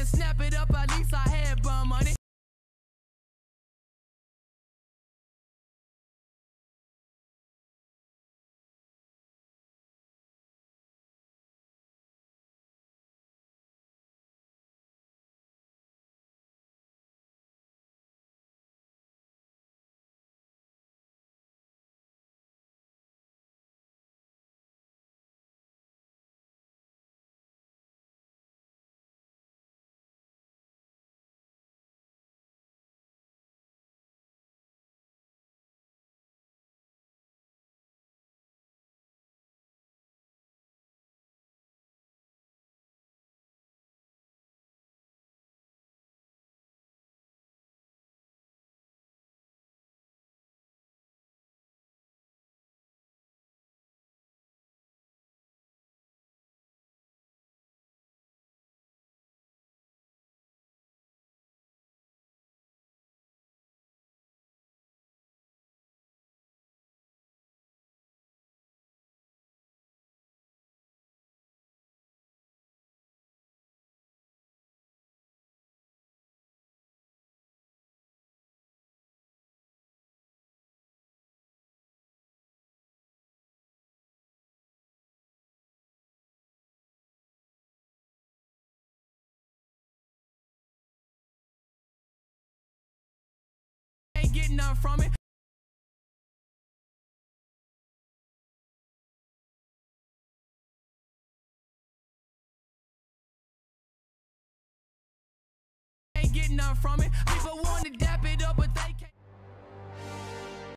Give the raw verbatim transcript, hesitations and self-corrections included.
and snap it up, at least I had bum money. Ain't getting nothing from it. Ain't getting nothing from it. People wanna dap it